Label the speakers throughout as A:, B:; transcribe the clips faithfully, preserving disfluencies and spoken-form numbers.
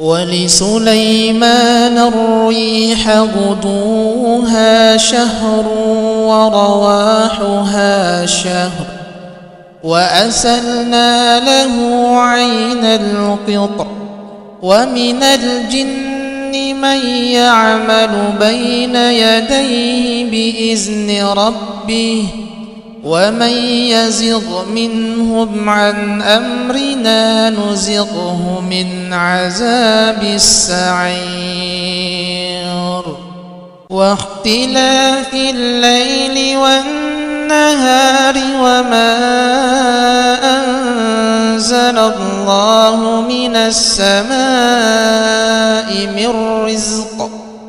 A: ولسليمان الريح غدوها شهر ورواحها شهر وأسلنا له عين القطر ومن الجن من يعمل بين يديه بإذن ربه ومن يزغ منهم عن أمرنا نزغه من عذاب السعير. واختلاف الليل والنهار وما أنزل الله من السماء من رزق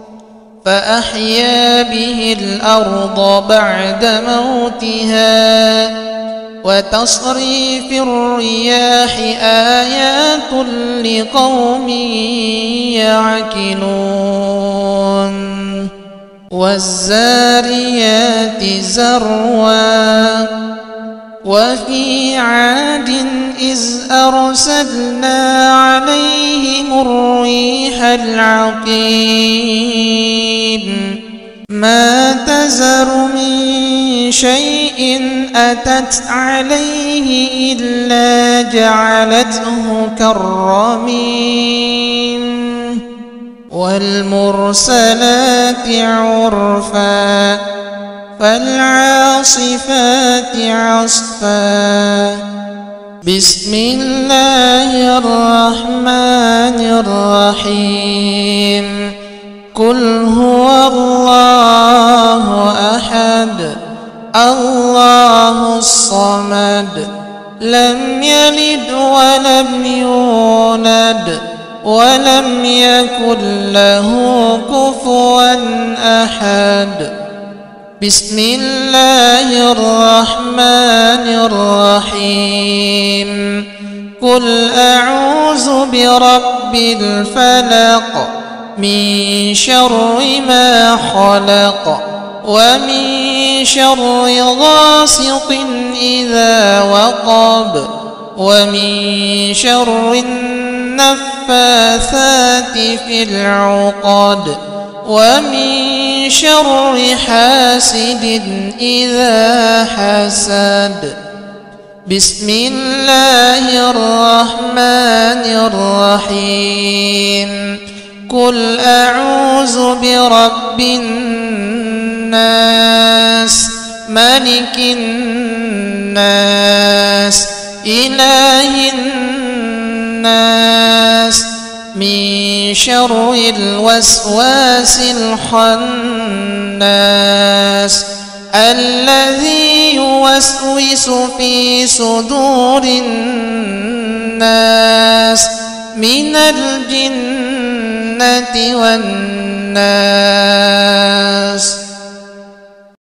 A: فأحيا به الأرض بعد موتها وتصريف الرياح آيات لقوم يعقلون. والزاريات ذروا وفي عاد إذ أرسلنا عليهم الريح العقيم ما تذر من شيء أتت عليه إلا جعلته كالرميم. والمرسلات عرفا فالعاصفات عصفا. بسم الله الرحمن الرحيم. قل هو الله أحد الله الصمد لم يلد ولم يولد ولم يكن له كفوا أحد. بسم الله الرحمن الرحيم. قل أعوذ برب الفلق من شر ما خلق ومن شر غاسق إذا وقب ومن شر النفاثات في العقد ومن شر حاسد إذا حسد. بسم الله الرحمن الرحيم. قل أعوذ برب الناس ملك الناس إله الناس من شر الوسواس الخناس الذي يوسوس في صدور الناس من الجنة والناس.